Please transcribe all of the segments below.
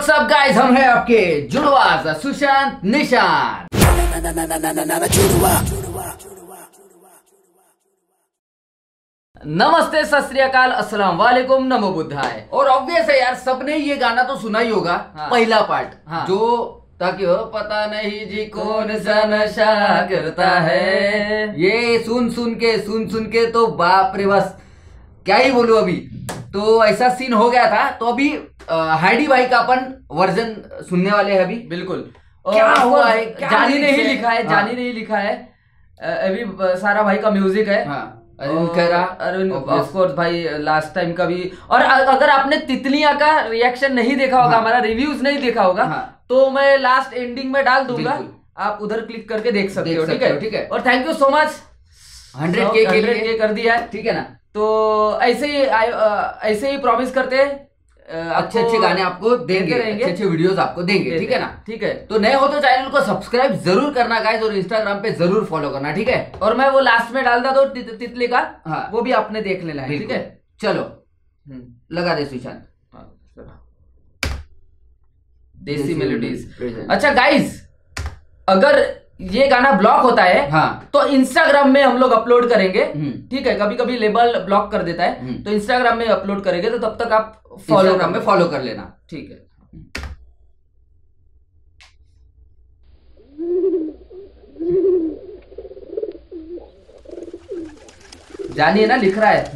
WhatsApp guys, हम हैं आपके जुड़वास सुशांत निशान। नमस्ते, सत श्री अकाल, अस्सलाम वालेकुम, नमो बुद्धाय। और ऑब्वियस है यार, सबने ये गाना तो सुना ही होगा। पहला पार्ट जो ताकि हो पता नहीं जी कौन सा नशा करता है, ये सुन सुन के तो बाप रे, बस क्या ही बोलूं। अभी तो ऐसा सीन हो गया था। तो अभी हार्डी भाई का अपन वर्जन सुनने वाले हैं अभी। बिल्कुल। क्या हुआ है, जानी ने ही लिखा है, जानी ने ही लिखा है। अभी सारा भाई का म्यूजिक है। अरविंद खैरा, ऑफ कोर्स भाई लास्ट टाइम का भी। और अगर आपने तितलियां का रिएक्शन नहीं देखा होगा, हमारा रिव्यूज नहीं देखा होगा, तो मैं लास्ट एंडिंग में डाल दूंगा, आप उधर क्लिक करके देख सकते हो। ठीक है। और thank you so much, 100K के कर दिया है। ठीक है ना। तो ऐसे ही प्रॉमिस करते हैं, अच्छे गाने आपको देंगे, अच्छे वीडियोस आपको देंगे। ठीक है ना। ठीक है। तो नए हो तो चैनल को सब्सक्राइब जरूर करना गाइस, और इंस्टाग्राम पे जरूर फॉलो करना। ठीक है। और मैं वो लास्ट में डालता तो तितली का, वो भी आपने देख लेना है। ठीक है, चलो लगा दे सुशांत। देसी मेलोडीज। अच्छा गाइस, अगर ये गाना ब्लॉक होता है तो इंस्टाग्राम में हम लोग अपलोड करेंगे। ठीक है, कभी कभी लेबल ब्लॉक कर देता है, तो इंस्टाग्राम में अपलोड करेंगे, तो तब तक आप फॉलो कर लेना। ठीक है। जानी है ना, लिख रहा है।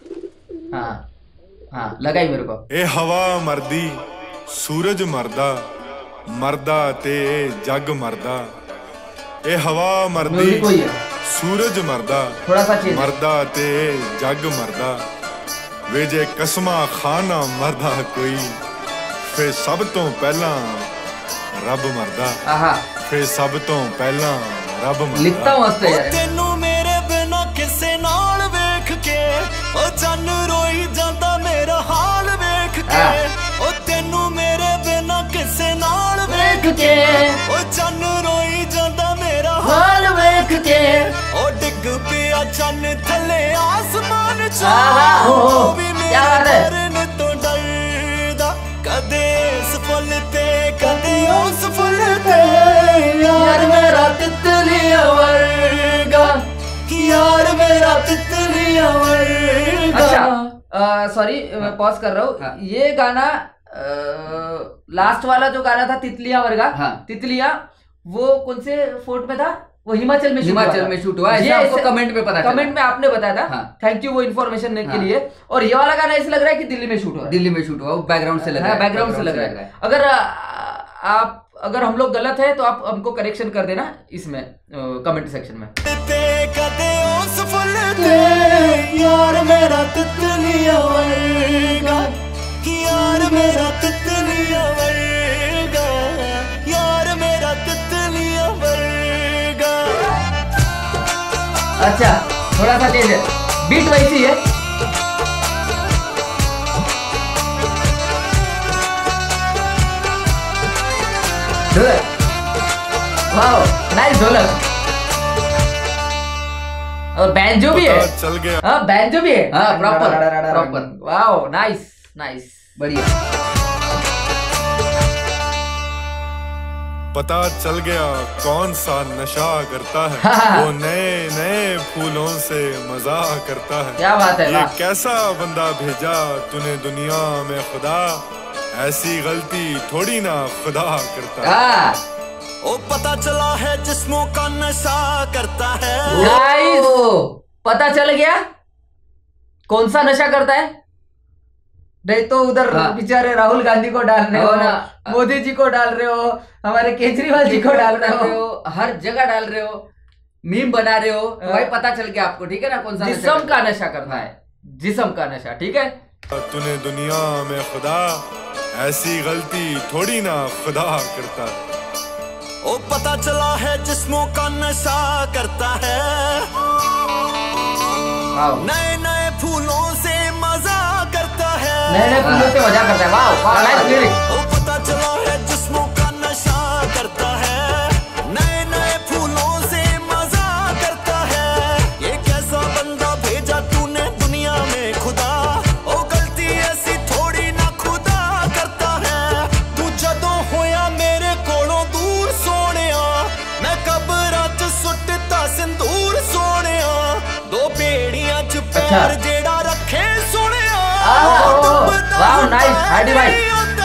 हाँ लगाई मेरे को। ए हवा मरदी, सूरज मरदा, मरदा ते जग मरदा। ए हवा मरदी, सूरज मरदा, मरदा ते जग मरदा। वे जे कसमा खाना मरदा कोई, फे सब तो पहला रब मरदा। फे सब तो पहला रब मरदा। लिखता हूं मस्त यार। तेनू मेरे बिना किसे नाल वेख के, ओ चन रोई जांदा मेरा हाल वेख के। ओ तेनू मेरे बिना किसे नाल वेख के, ओ चन रोई जांदा मेरा हाल वेख के। ओ डिग पिया चन थले आसमान च, ओ भी मेरे डरन तो डरदा। कदे इस फुल ते कदे उस फुल ते, यार मेरा तितलियां वर्गा, यार मेरा तितलियां वर्गा। अच्छा सॉरी, मैं पॉज कर रहा हूँ। ये गाना लास्ट वाला जो गाना था तितलियां वर्गा, तितलियां, वो कौन से फोर्ट में था? वो हिमाचल में शूट हुआ। ये आपको कमेंट में पता चला। कमेंट में आपने बताया था। थैंक यू वो इन्फॉर्मेशन के लिए। और ये वाला गाना ऐसा लग रहा है कि दिल्ली में शूट हुआ। दिल्ली में शूट हुआ, बैकग्राउंड से लग रहा है। बैकग्राउंड से लग रहा है। अगर हम लोग गलत है तो आप हमको करेक्शन कर देना इसमें कमेंट सेक्शन में। यार मेरा तितलियां वर्गा, यार मेरा तितलियां वर्गा, यार मेरा तितलियां वर्गा। अच्छा थोड़ा सा तेज है, बीट वैसी है। वाओ नाइस ढोलक। और बैंजो भी है। चल गया। हाँ बैंजो भी है। हाँ प्रॉपर। वाओ नाइस बढ़िया। पता चल गया कौन सा नशा करता है, वो नए नए फूलों से मजा करता है। क्या बात है। ये कैसा बंदा भेजा तूने दुनिया में खुदा, ऐसी गलती थोड़ी ना खुदा करता है। ओ पता चला है जिस्मों का नशा करता है। गाइस पता चल गया कौन सा नशा करता है। नहीं तो उधर बेचारे राहुल गांधी को डाल रहे हो ना, मोदी जी को डाल रहे हो, हमारे केजरीवाल जी को डाल रहे हो, हर जगह डाल रहे हो, मीम बना रहे हो। तो भाई पता चल गया आपको। ठीक है ना, कौन सा जिस्म का नशा करता है, जिस्म का नशा। ठीक है। तूने दुनिया में खुदा, ऐसी गलती थोड़ी ना खुदा करता है। ओ पता चला है जिस्मों का नशा करता है, नए नए फूलों से मजा करता है, नए फूलों से मजा करता है। वाह नाइस लिरिक्स। ओ पता चला है जिस्मों का नशा करता है, नए नए फूलों से मजा करता है। ये कैसा बंदा भेजा तूने दुनिया में खुदा, ओ गलती ऐसी थोड़ी ना खुदा करता है। तू प्यार जेड़ा रखे सुनिया। वाह नाइस हार्डी भाई,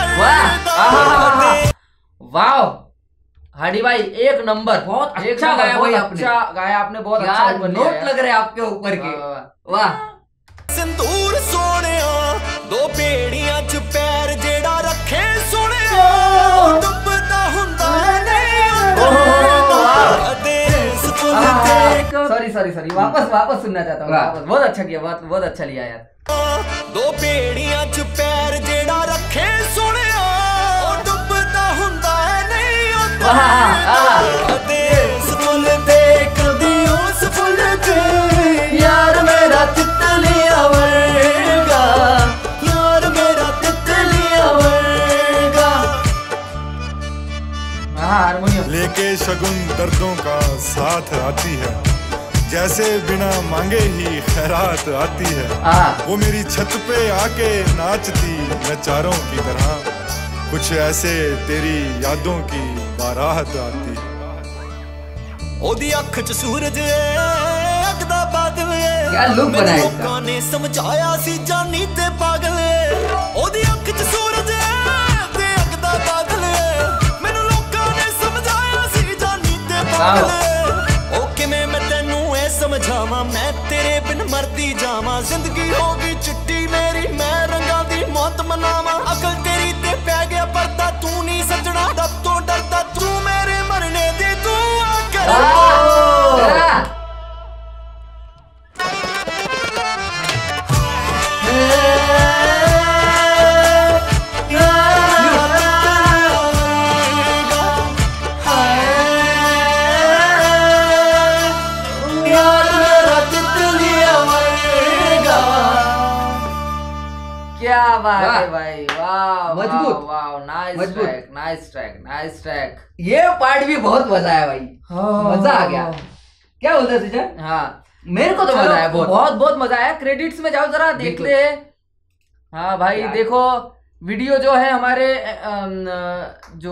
वाह वाह हार्डी भाई एक नंबर, बहुत अच्छा गाया भाई आपने, अच्छा गाया आपने, बहुत अच्छा नोट लग रहे आपके ऊपर के, वाह। संदूर सोनिया दो बेड़ियां च पैर जेड़ा रखे सुनिया, डुबदा हुंदा सॉरी वापस सुनना चाहता हूँ, वापस। बहुत अच्छा किया, बहुत अच्छा लिया यार। दो बेड़ियां च पैर जेड़ा रखे सुनिया, डुबदा हुंदा देस फुल देख दियोस फुल दे यार मेरा तितलियां वर्गा, यार मेरा तितलियां वर्गा। हारमोनियम लेके शगुन दर्दों का साथ आती है, जैसे बिना मांगे ही खैरात आती है। वो मेरी छत पे आके नाचती नचारों की तरह, कुछ ऐसे तेरी यादों की बारात आती है। ओदी अख च सूरज अगदा बादल, क्या लुक बनाया इसका। लोकां ने समझाया सी जानी ते पागल, ओदी अख च सूरज ते अगदा बादल, मैनू लोकां ने समझाया सी जानी ते पागल। ओ किवें मैं तैनू ऐ समझावां, मैं तेरे बिन मरदी जावां, जिंदगी होगी चिट्टी मेरी, मैं रंगां दी मौत मनावां। अकल तेरी ते पै गया परदा, तू नहीं सजना रब तो डरदा, तू मेरे मरने दी दुआ कर। क्या बात है भाई, वाह मजबूत, वाह नाइस ट्रैक। ये पार्ट भी बहुत मजा आया भाई, मजा आ गया। क्या बोलते हैं? हाँ मेरे को तो मजा आया, बहुत मजा आया। क्रेडिट्स में जाओ जरा देखते हैं। हाँ भाई देखो वीडियो जो है हमारे जो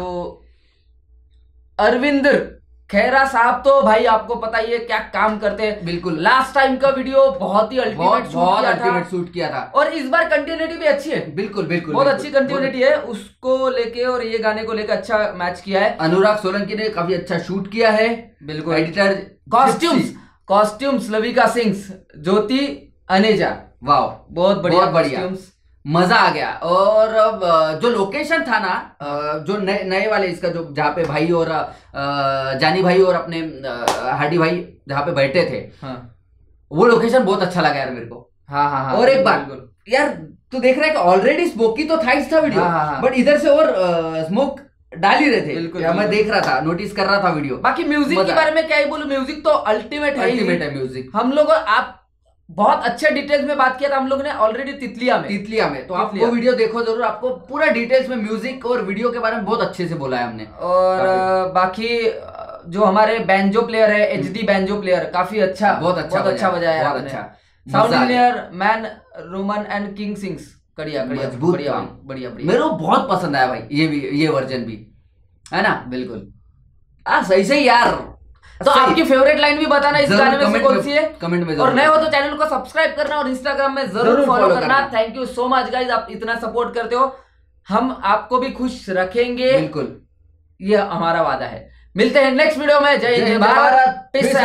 अरविंदर खैरा साहब, तो भाई आपको पता ही है क्या काम करते हैं। बिल्कुल, लास्ट टाइम का वीडियो बहुत ही अल्टीमेट शूट किया था, और इस बार कंटिन्यूटी भी अच्छी है। बिल्कुल बहुत अच्छी कंटिन्यूटी है, उसको लेके और ये गाने को लेकर अच्छा मैच किया है। अनुराग सोलंकी ने काफी अच्छा शूट किया है। बिल्कुल, एडिटर कॉस्ट्यूम्स लविका सिंह, ज्योति, अनेजा, वाह बहुत बढ़िया मजा आ गया। और जो लोकेशन था ना, जो नए वाले इसका, जो जहाँ पे भाई और जानी भाई और अपने हार्डी भाई जहाँ पे बैठे थे, वो लोकेशन बहुत अच्छा लगा यार मेरे को। हाँ। और एक बात यार, तू देख रहा है कि ऑलरेडी स्मोकी तो था इसका वीडियो, बट इधर से और स्मोक डाल ही रहे थे। बिल्कुल, मैं देख रहा था, नोटिस कर रहा था वीडियो। बाकी म्यूजिक के बारे में क्या ही बोलूं, म्यूजिक तो अल्टीमेट है म्यूजिक। हम लोग आप बहुत अच्छे डिटेल्स में बात किया था हम लोग ने ऑलरेडी तितलिया में, तो आप वो वीडियो देखो जरूर, आपको पूरा डिटेल्स में म्यूजिक और वीडियो के बारे में बहुत अच्छे से बोला है हमने। और बाकी जो हमारे बैंजो प्लेयर है, एचडी बैंजो प्लेयर, काफी अच्छा, बहुत अच्छा बजाया आपने। Sound engineer man Roman and King Singh, बढ़िया मेरे को बहुत पसंद आया भाई ये वर्जन भी, है ना। बिल्कुल सही यार। तो आपकी फेवरेट लाइन भी बताना इस गाने में से कौन सी है, कमेंट में। और नए हो तो चैनल को सब्सक्राइब करना और इंस्टाग्राम में जरूर फॉलो करना। Thank you so much guys, आप इतना सपोर्ट करते हो, हम आपको भी खुश रखेंगे। बिल्कुल, ये हमारा वादा है। मिलते हैं नेक्स्ट वीडियो में। जय हिंद भारत, पीस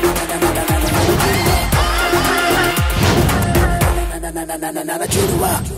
आउट।